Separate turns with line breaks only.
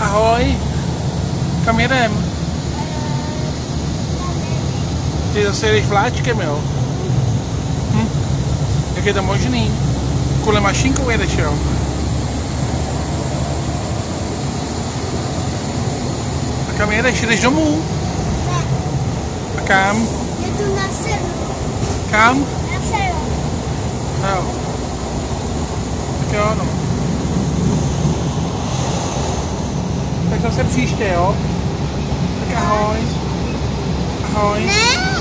Ahoj. Kam jedem? Ty zase jedeš vláčkem, jo? Jak je to možný? Kvůli mašinkou jedeš, jo? A kam jedeš? Jedeš domů?
Ne.
A kam?
Jedu na sever.
Kam?
Na sever.
Jo. Tak jo, no. Tak zase příště, jo? Tak ahoj. Ahoj.
Ne.